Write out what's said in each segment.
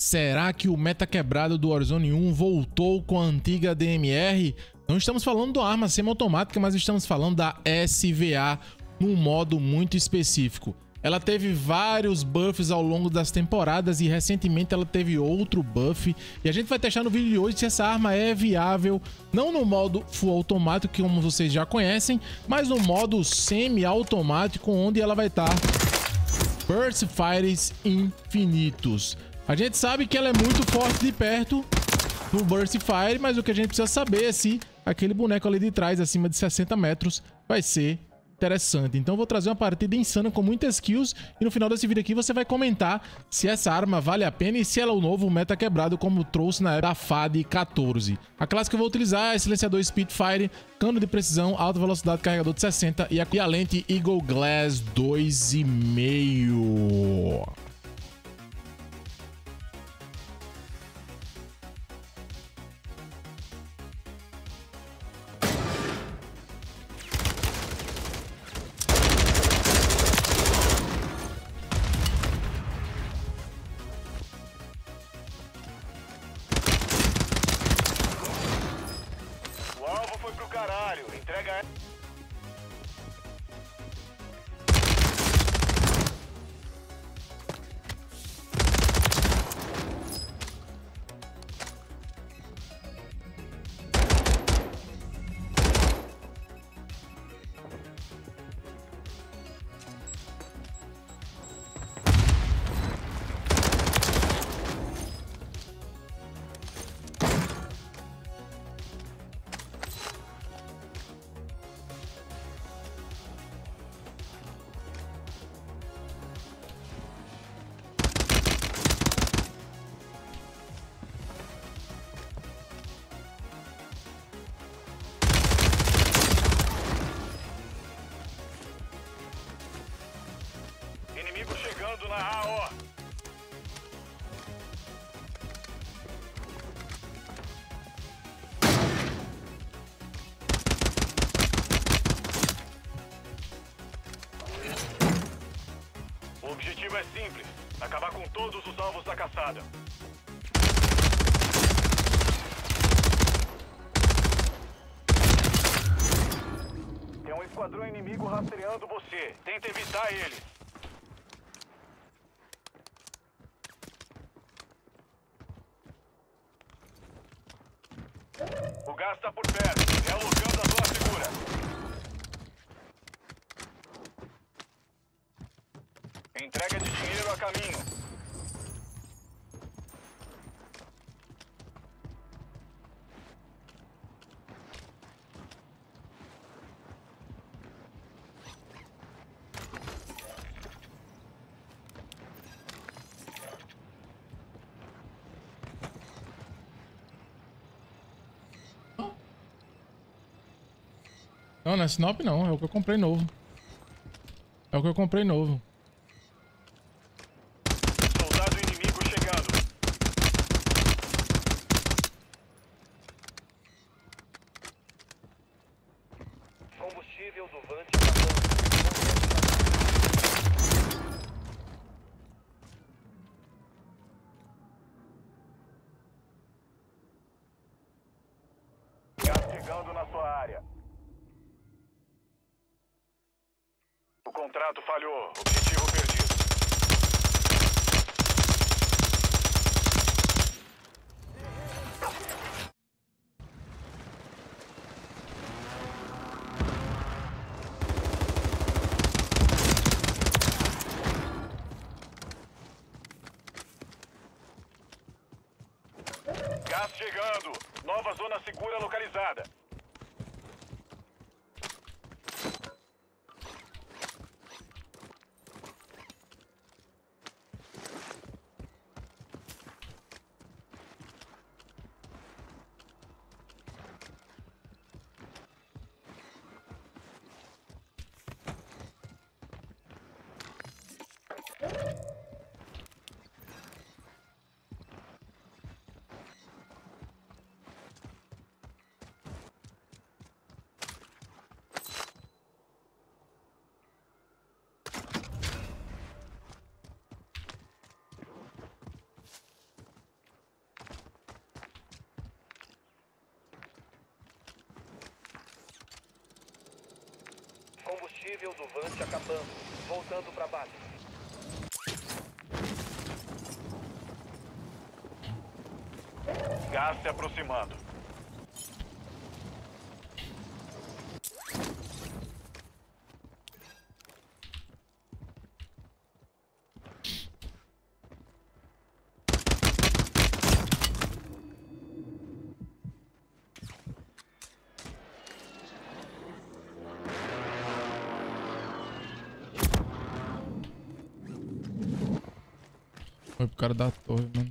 Será que o meta quebrado do Warzone 1 voltou com a antiga DMR? Não estamos falando da arma semiautomática, mas estamos falando da SVA num modo muito específico. Ela teve vários buffs ao longo das temporadas e recentemente ela teve outro buff. E a gente vai testar no vídeo de hoje se essa arma é viável, não no modo full automático, que como vocês já conhecem, mas no modo semi-automático, onde ela vai estar Burst Fires infinitos. A gente sabe que ela é muito forte de perto no Burst Fire, mas o que a gente precisa saber é se aquele boneco ali de trás, acima de 60 metros, vai ser interessante. Então eu vou trazer uma partida insana com muitas kills e no final desse vídeo aqui você vai comentar se essa arma vale a pena e se ela é o novo meta quebrado como trouxe na era da FAD 14. A classe que eu vou utilizar é silenciador Spitfire, cano de precisão, alta velocidade, carregador de 60 e a lente Eagle Glass 2,5. Foi pro caralho, entrega. Inimigo chegando na AO. O objetivo é simples: acabar com todos os alvos da caçada. Tem um esquadrão inimigo rastreando você. Tenta evitar eles. O gás tá por perto, realocando a zona segura. Entrega de dinheiro a caminho. Não, não é Sinop não, é o que eu comprei novo. É o que eu comprei novo. Soldado inimigo chegando. Combustível do Vante acabou. Gás chegando na sua área. O contrato falhou. Objetivo perdido. Gás chegando. Nova zona segura localizada. Combustível do Vante acabando. Voltando pra base. Gás se aproximando. Foi pro cara da torre, mano.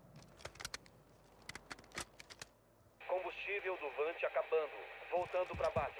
Combustível do Vante acabando. Voltando pra base.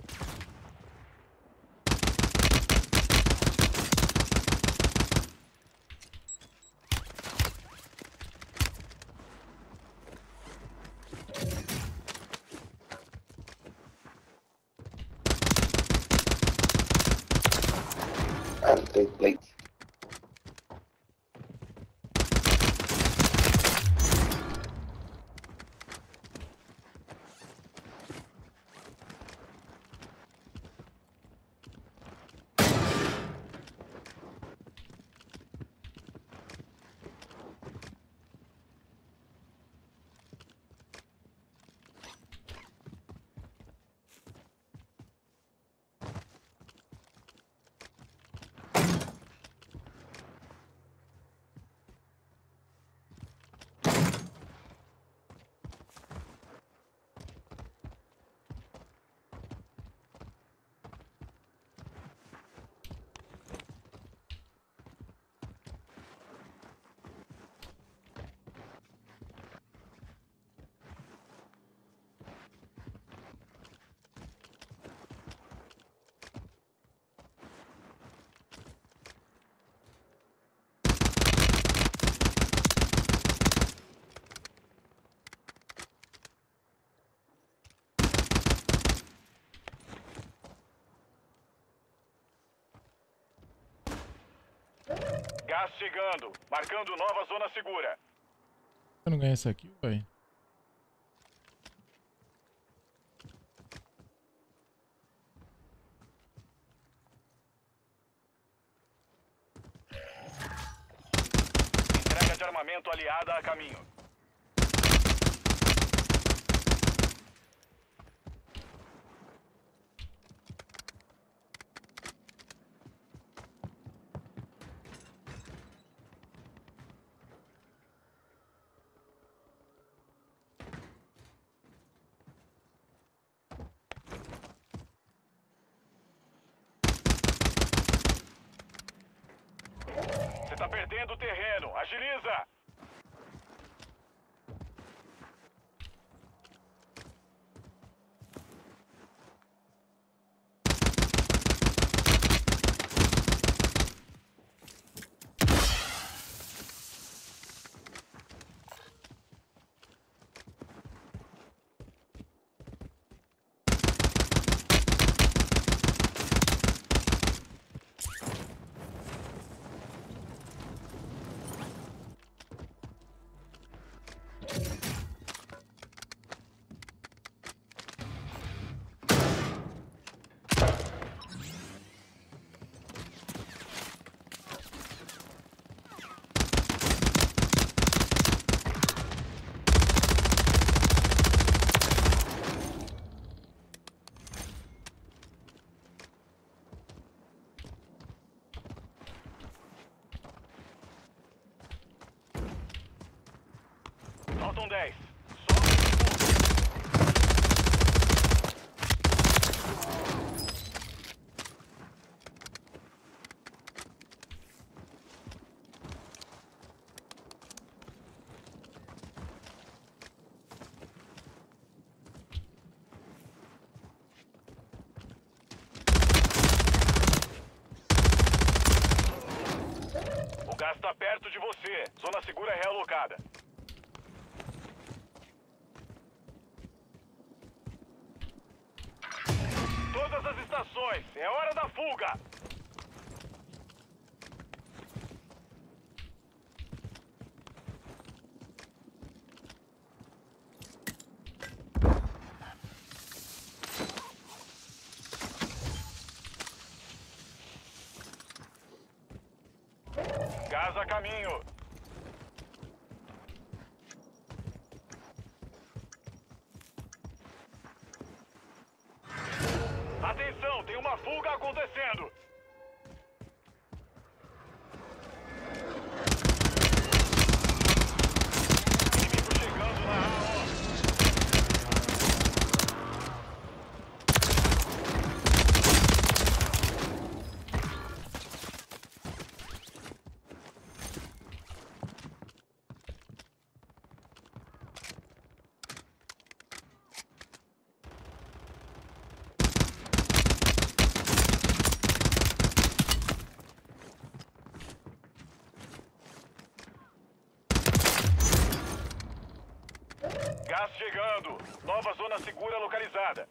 Gás chegando, marcando nova zona segura. Eu não ganhei essa aqui, velho. Entrega de armamento aliada a caminho. Você tá perdendo o terreno. Agiliza! Faltam 10. O gás está perto de você. Zona segura realocada. Todas as estações. É hora da fuga. Gás a caminho. Atenção, tem uma fuga acontecendo. Inimigo chegando na AO. Gás chegando. Nova zona segura localizada.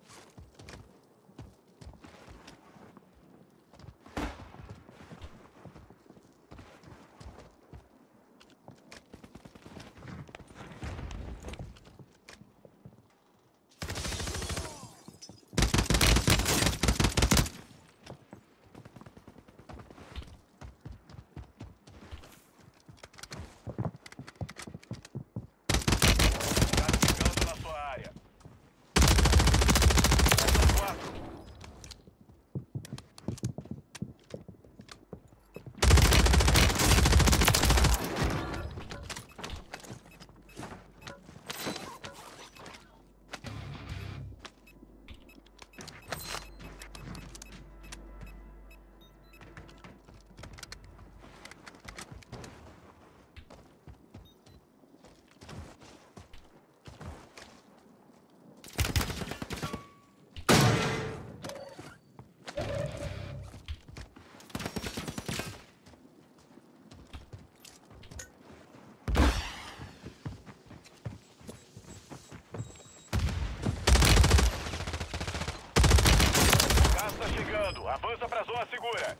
Avança pra zona segura.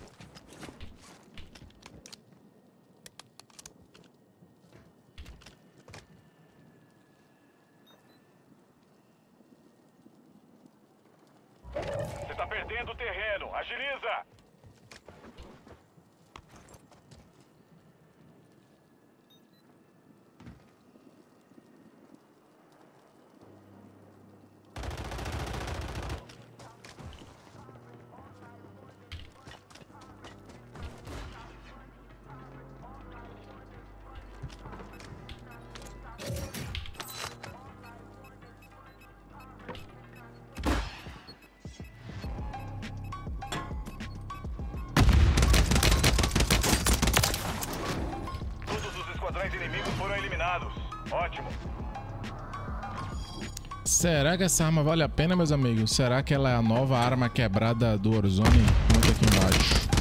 Você tá perdendo terreno. Agiliza! Os inimigos foram eliminados. Ótimo. Será que essa arma vale a pena, meus amigos? Será que ela é a nova arma quebrada do Warzone? Comenta aqui embaixo.